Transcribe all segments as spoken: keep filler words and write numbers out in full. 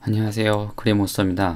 안녕하세요. 그레이몬스터입니다.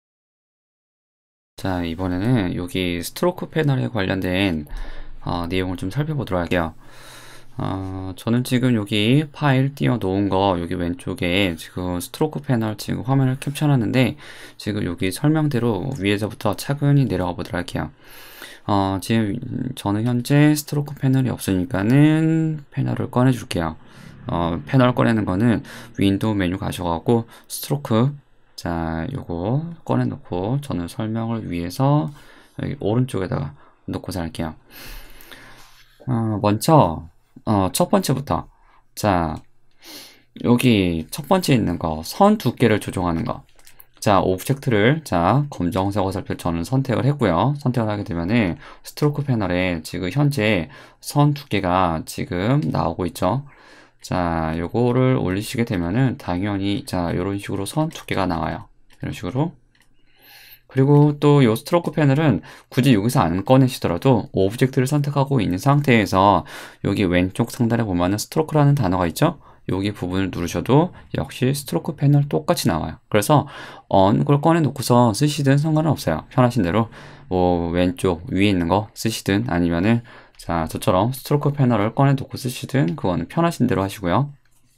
자, 이번에는 여기 스트로크 패널에 관련된 어, 내용을 좀 살펴보도록 할게요. 어, 저는 지금 여기 파일 띄워 놓은 거 여기 왼쪽에 지금 스트로크 패널 지금 화면을 캡처해놨는데 지금 여기 설명대로 위에서부터 차근히 내려가 보도록 할게요. 어, 지금 저는 현재 스트로크 패널이 없으니까는 패널을 꺼내 줄게요. 어, 패널 꺼내는 거는 윈도우 메뉴 가셔가고 스트로크, 자, 요거 꺼내 놓고 저는 설명을 위해서 여기 오른쪽에다가 놓고 살게요. 어, 먼저 어, 첫 번째부터, 자, 여기 첫 번째 있는 거 선 두께를 조정하는 거. 자, 오브젝트를, 자, 검정색 어설표 저는 선택을 했고요. 선택을 하게 되면은 스트로크 패널에 지금 현재 선 두께가 지금 나오고 있죠. 자, 요거를 올리시게 되면은 당연히, 자, 요런 식으로 선 두께가 나와요. 이런 식으로. 그리고 또 요 스트로크 패널은 굳이 여기서 안 꺼내시더라도 오브젝트를 선택하고 있는 상태에서 여기 왼쪽 상단에 보면은 스트로크라는 단어가 있죠? 여기 부분을 누르셔도 역시 스트로크 패널 똑같이 나와요. 그래서 on 걸 꺼내 놓고서 쓰시든 상관은 없어요. 편하신 대로 뭐 왼쪽 위에 있는 거 쓰시든 아니면은 자, 저처럼 스트로크 패널을 꺼내 놓고 쓰시든 그거는 편하신 대로 하시고요.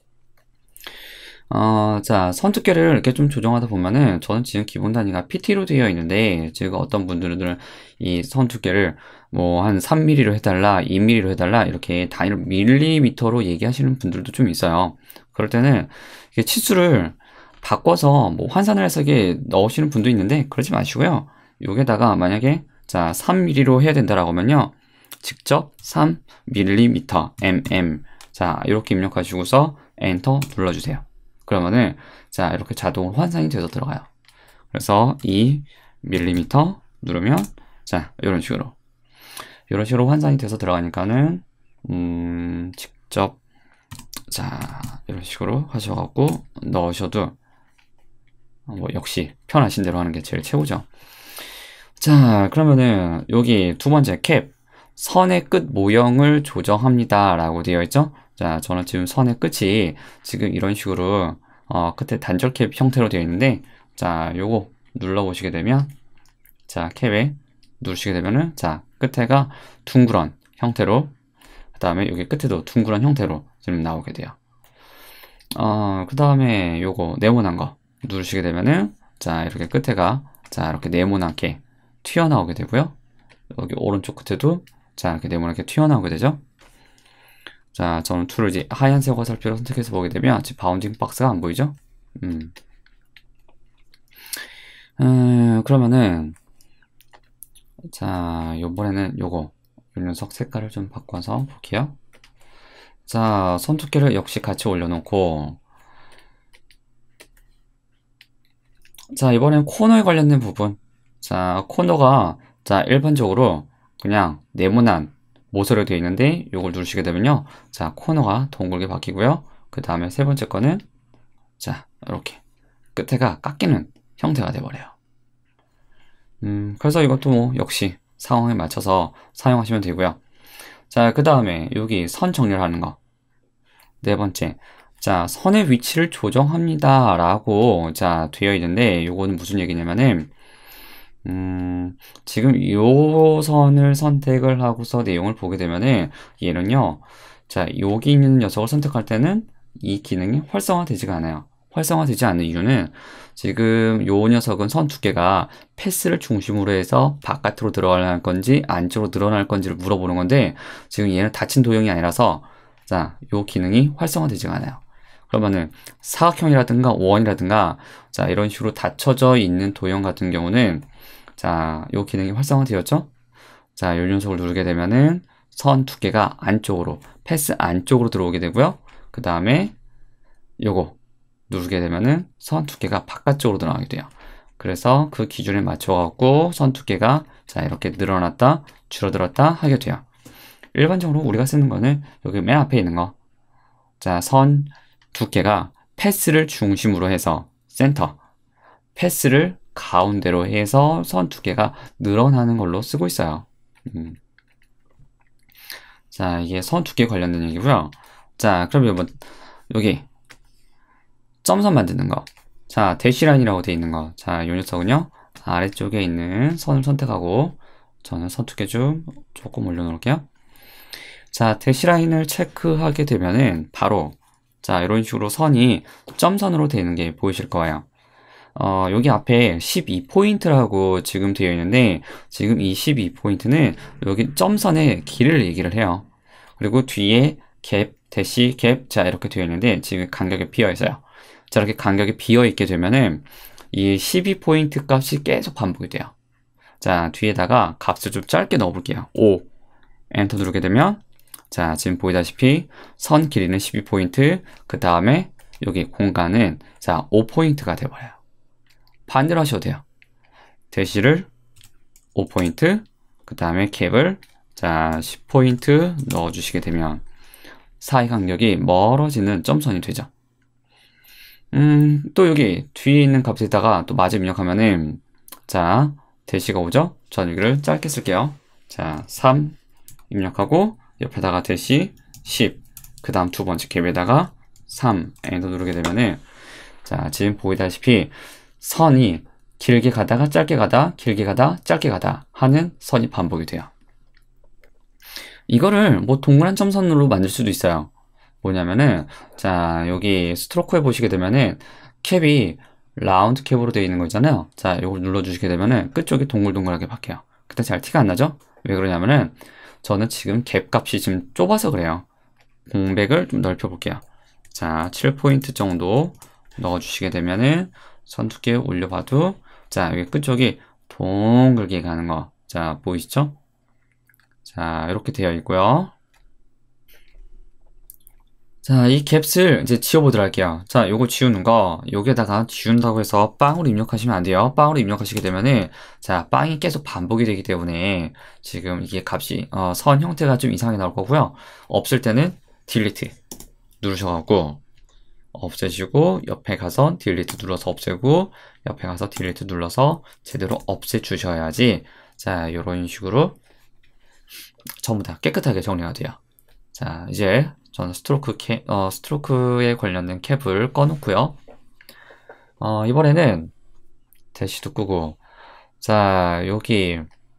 어, 자, 선 두께를 이렇게 좀 조정하다 보면은 저는 지금 기본 단위가 피티로 되어 있는데 지금 어떤 분들은 이 선 두께를 뭐 한 삼 밀리미터로 해달라, 이 밀리미터로 해달라 이렇게 단위로 밀리미터로 얘기하시는 분들도 좀 있어요. 그럴 때는 이게 치수를 바꿔서 뭐 환산을 해서 이게 넣으시는 분도 있는데 그러지 마시고요. 여기다가 만약에 자 삼 밀리미터로 해야 된다라고 하면요. 직접 삼 밀리미터, mm 자 이렇게 입력하시고서 엔터 눌러주세요. 그러면은 자 이렇게 자동 환산이 돼서 들어가요. 그래서 이 밀리미터 누르면 자 이런 식으로 이런 식으로 환산이 돼서 들어가니까는 음 직접 자 이런 식으로 하셔갖고 넣으셔도 뭐 역시 편하신 대로 하는 게 제일 최고죠. 자 그러면은 여기 두 번째 캡 선의 끝 모형을 조정합니다 라고 되어 있죠. 자 저는 지금 선의 끝이 지금 이런 식으로 어, 끝에 단절 캡 형태로 되어 있는데 자 요거 눌러 보시게 되면 자 캡에 누르시게 되면은 자 끝에가 둥그런 형태로 그 다음에 여기 끝에도 둥그런 형태로 지금 나오게 돼요. 어, 그 다음에 요거 네모난 거 누르시게 되면은 자 이렇게 끝에가 자 이렇게 네모나게 튀어나오게 되고요. 여기 오른쪽 끝에도 자 이렇게 네모나게 튀어나오게 되죠. 자 저는 툴을 이제 하얀색 화살표를 선택해서 보게 되면 지금 바운딩 박스가 안 보이죠. 음. 음 그러면은 자 요번에는 요거 이 녀석 색깔을 좀 바꿔서 볼게요. 자 선두께를 역시 같이 올려놓고 자 이번엔 코너에 관련된 부분 자 코너가 자 일반적으로 그냥 네모난 모서리로 되어 있는데 이걸 누르시게 되면요 자 코너가 동글게 바뀌고요 그 다음에 세 번째 거는 자 이렇게 끝에가 깎이는 형태가 돼버려요. 음 그래서 이것도 뭐 역시 상황에 맞춰서 사용하시면 되고요. 자 그 다음에 여기 선 정렬하는 거 네 번째 자 선의 위치를 조정합니다 라고 자 되어 있는데 요거는 무슨 얘기냐면은 음, 지금 요 선을 선택을 하고서 내용을 보게 되면은 얘는요 자 여기 있는 녀석을 선택할 때는 이 기능이 활성화되지가 않아요. 활성화되지 않는 이유는 지금 요 녀석은 선 두께가 패스를 중심으로 해서 바깥으로 들어갈 건지 안쪽으로 늘어날 건지를 물어보는 건데 지금 얘는 닫힌 도형이 아니라서 자 요 기능이 활성화되지가 않아요. 그러면은 사각형이라든가 원이라든가 자 이런 식으로 닫혀져 있는 도형 같은 경우는 자, 요 기능이 활성화되었죠? 자, 요 녀석을 누르게 되면은 선 두께가 안쪽으로, 패스 안쪽으로 들어오게 되고요. 그 다음에 요거 누르게 되면은 선 두께가 바깥쪽으로 들어가게 돼요. 그래서 그 기준에 맞춰갖고 선 두께가 자, 이렇게 늘어났다, 줄어들었다 하게 돼요. 일반적으로 우리가 쓰는 거는 여기 맨 앞에 있는 거. 자, 선 두께가 패스를 중심으로 해서 센터, 패스를 가운데로 해서 선 두께가 늘어나는 걸로 쓰고 있어요. 음. 자, 이게 선 두께 관련된 얘기고요. 자, 그럼 여러분 여기 점선 만드는 거. 자, 대시라인이라고 되어 있는 거. 자, 요 녀석은요, 아래쪽에 있는 선을 선택하고, 저는 선택해 좀 조금 올려놓을게요. 자, 대시라인을 체크하게 되면은, 바로, 자, 이런 식으로 선이 점선으로 되어 있는 게 보이실 거예요. 어, 여기 앞에 십이 포인트라고 지금 되어 있는데, 지금 이 십이 포인트는 여기 점선의 길을 얘기를 해요. 그리고 뒤에 갭, 대시, 갭, 자, 이렇게 되어 있는데, 지금 간격이 비어 있어요. 자, 이렇게 간격이 비어 있게 되면은, 이 십이 포인트 값이 계속 반복이 돼요. 자, 뒤에다가 값을 좀 짧게 넣어볼게요. 오. 엔터 누르게 되면, 자, 지금 보이다시피, 선 길이는 십이 포인트, 그 다음에 여기 공간은, 자, 오 포인트가 돼버려요. 반대로 하셔도 돼요. 대시를 오 포인트, 그 다음에 캡을 자 십 포인트 넣어주시게 되면 사이 간격이 멀어지는 점선이 되죠. 음, 또 여기 뒤에 있는 값에다가 또 마저 입력하면은 자 대시가 오죠. 전 여기를 짧게 쓸게요. 자 삼 입력하고 옆에다가 대시 십, 그 다음 두 번째 캡에다가 삼 엔터 누르게 되면은 자 지금 보이다시피 선이 길게 가다가 짧게 가다, 길게 가다, 짧게 가다 하는 선이 반복이 돼요. 이거를 뭐 동그란 점선으로 만들 수도 있어요. 뭐냐면은 자 여기 스트로크에 보시게 되면은 캡이 라운드 캡으로 되어 있는 거 있잖아요. 자 이걸 눌러주시게 되면은 끝쪽이 동글동글하게 바뀌어요. 그때 잘 티가 안 나죠? 왜 그러냐면은 저는 지금 캡 값이 지금 좁아서 그래요. 공백을 좀 넓혀 볼게요. 자 칠 포인트 정도 넣어주시게 되면은 선 두께 올려봐도 자 여기 끝쪽이 동글게 가는 거 자 보이시죠? 자 이렇게 되어 있고요. 자 이 갭을 이제 지워보도록 할게요. 자 요거 지우는 거 여기에다가 지운다고 해서 빵으로 입력하시면 안 돼요. 빵으로 입력하시게 되면은 자 빵이 계속 반복이 되기 때문에 지금 이게 값이 어, 선 형태가 좀 이상하게 나올 거고요. 없을 때는 딜리트 누르셔갖고 없애시고 옆에 가서 딜리트 눌러서 없애고 옆에 가서 딜리트 눌러서 제대로 없애 주셔야지 자 이런 식으로 전부 다 깨끗하게 정리가 돼요. 자 이제 저는 스트로크 캡, 어, 스트로크에 관련된 캡을 꺼놓고요. 어, 이번에는 대시도 끄고 자 여기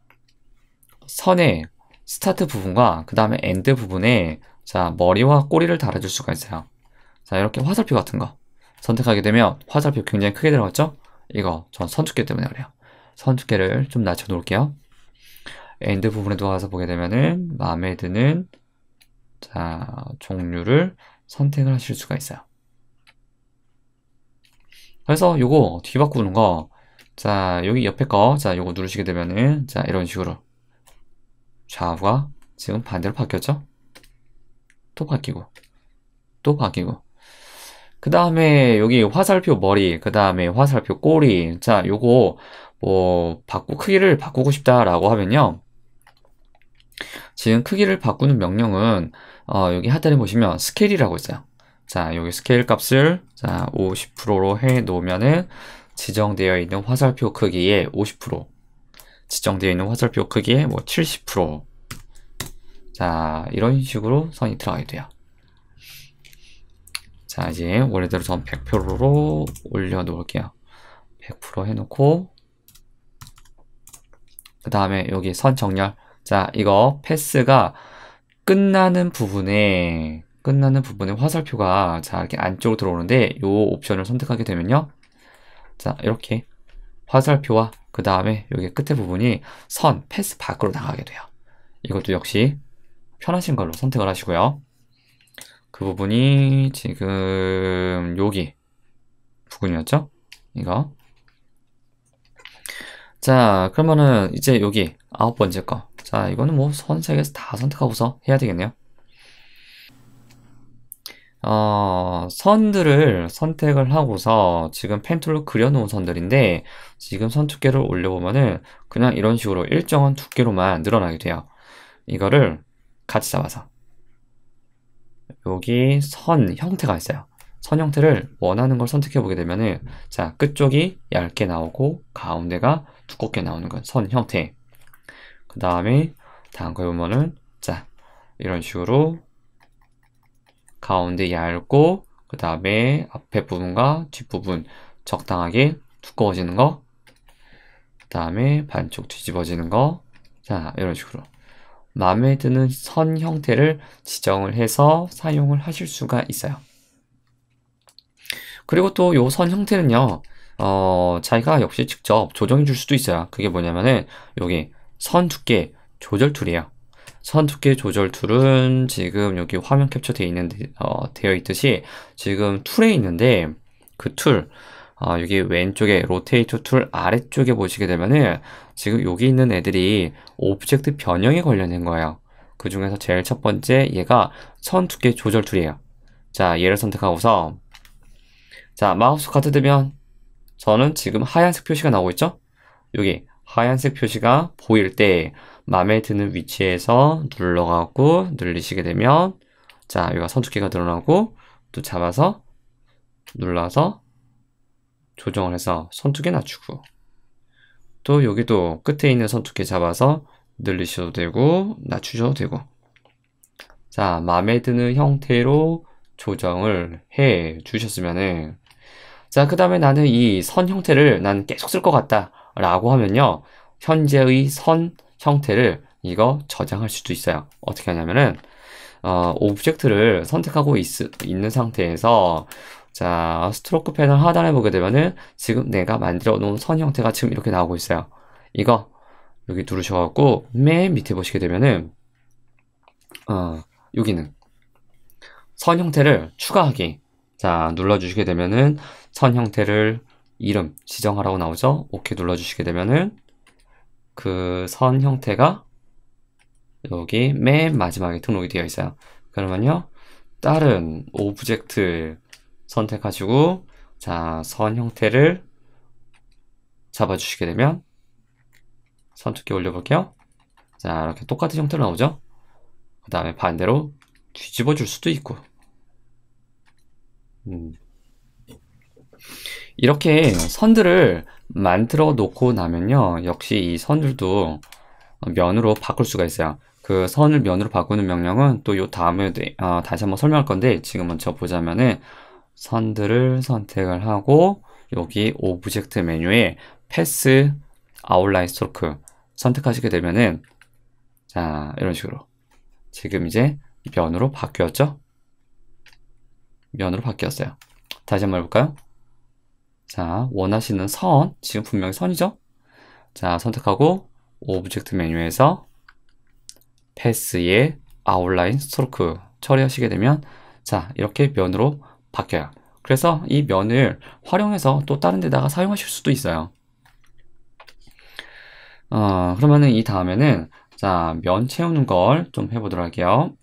선의 스타트 부분과 그 다음에 엔드 부분에 자 머리와 꼬리를 달아줄 수가 있어요. 자 이렇게 화살표 같은 거 선택하게 되면 화살표 굉장히 크게 들어갔죠? 이거 전 선두께 때문에 그래요. 선두께를 좀 낮춰 놓을게요. 엔드 부분에도 와서 보게 되면은 마음에 드는 자 종류를 선택을 하실 수가 있어요. 그래서 요거 뒤바꾸는 거 자 여기 옆에 거 자 요거 누르시게 되면은 자 이런 식으로 좌우가 지금 반대로 바뀌었죠? 또 바뀌고 또 바뀌고 그 다음에 여기 화살표 머리, 그 다음에 화살표 꼬리. 자, 요거 뭐 바꾸 크기를 바꾸고 싶다라고 하면요. 지금 크기를 바꾸는 명령은 어, 여기 하단에 보시면 스케일이라고 있어요. 자, 여기 스케일 값을 자 오십 퍼센트로 해 놓으면은 지정되어 있는 화살표 크기의 오십 퍼센트, 지정되어 있는 화살표 크기의 뭐 칠십 퍼센트. 자, 이런 식으로 선이 들어가게 돼요. 자 이제 원래대로 전 백 퍼센트로 올려 놓을게요. 백 퍼센트 해놓고 그 다음에 여기 선 정렬 자 이거 패스가 끝나는 부분에 끝나는 부분에 화살표가 자 이렇게 안쪽으로 들어오는데 요 옵션을 선택하게 되면요 자 이렇게 화살표와 그 다음에 여기 끝에 부분이 선 패스 밖으로 나가게 돼요. 이것도 역시 편하신 걸로 선택을 하시고요. 그 부분이 지금 여기 부분이었죠? 이거. 자, 그러면은 이제 여기 아홉 번째 거. 자, 이거는 뭐 선 세 개에서 다 선택하고서 해야 되겠네요. 어, 선들을 선택을 하고서 지금 펜툴로 그려놓은 선들인데 지금 선 두께를 올려보면은 그냥 이런 식으로 일정한 두께로만 늘어나게 돼요. 이거를 같이 잡아서 여기 선 형태가 있어요. 선 형태를 원하는 걸 선택해 보게 되면은 자 끝쪽이 얇게 나오고 가운데가 두껍게 나오는 건 선 형태. 그 다음에 다음 거 보면은 자 이런 식으로 가운데 얇고 그 다음에 앞에 부분과 뒷부분 적당하게 두꺼워지는 거, 그 다음에 반쪽 뒤집어지는 거, 자, 이런 식으로 마음에 드는 선 형태를 지정을 해서 사용을 하실 수가 있어요. 그리고 또 요 선 형태는요, 어, 자기가 역시 직접 조정해 줄 수도 있어요. 그게 뭐냐면은 여기 선 두께 조절 툴이에요. 선 두께 조절 툴은 지금 여기 화면 캡처 되어 있는데, 어, 되어 있듯이 지금 툴에 있는데 그 툴, 어, 여기 왼쪽에 로테이터 툴 아래쪽에 보시게 되면은 지금 여기 있는 애들이 오브젝트 변형에 관련된 거예요. 그 중에서 제일 첫 번째 얘가 선 두께 조절 툴이에요. 자, 얘를 선택하고서 자, 마우스 가드대면 저는 지금 하얀색 표시가 나오고 있죠? 여기 하얀색 표시가 보일 때 마음에 드는 위치에서 눌러가고 늘리시게 되면 자, 여기가 선두께가 늘어나고 또 잡아서 눌러서 조정을 해서 선두께 낮추고 또 여기도 끝에 있는 선두께 잡아서 늘리셔도 되고 낮추셔도 되고 자, 마음에 드는 형태로 조정을 해 주셨으면은 자, 그 다음에 나는 이 선 형태를 난 계속 쓸 것 같다 라고 하면요, 현재의 선 형태를 이거 저장할 수도 있어요. 어떻게 하냐면은 어, 오브젝트를 선택하고 있, 있는 상태에서 자, 스트로크 패널 하단에 보게 되면은 지금 내가 만들어 놓은 선 형태가 지금 이렇게 나오고 있어요. 이거 여기 누르셔갖고 맨 밑에 보시게 되면은 어, 여기는 선 형태를 추가하기. 자, 눌러주시게 되면은 선 형태를 이름 지정하라고 나오죠. 오케이 눌러주시게 되면은 그 선 형태가 여기 맨 마지막에 등록이 되어 있어요. 그러면요, 다른 오브젝트 선택하시고 자, 선 형태를 잡아주시게 되면 선 두께 올려볼게요. 자, 이렇게 똑같은 형태로 나오죠. 그 다음에 반대로 뒤집어 줄 수도 있고 음. 이렇게 선들을 만들어 놓고 나면요, 역시 이 선들도 면으로 바꿀 수가 있어요. 그 선을 면으로 바꾸는 명령은 또 요 다음에 어, 다시 한번 설명할 건데 지금 먼저 보자면은 선들을 선택을 하고 여기 오브젝트 메뉴에 패스 아웃라인 스트로크 선택하시게 되면은 자, 이런 식으로 지금 이제 면으로 바뀌었죠? 면으로 바뀌었어요. 다시 한번 해볼까요? 자, 원하시는 선, 지금 분명히 선이죠? 자, 선택하고 오브젝트 메뉴에서 패스의 아웃라인 스트로크 처리하시게 되면 자, 이렇게 면으로 바뀌어요. 그래서 이 면을 활용해서 또 다른 데다가 사용하실 수도 있어요. 어, 그러면은 이 다음에는 자, 면 채우는 걸 좀 해보도록 할게요.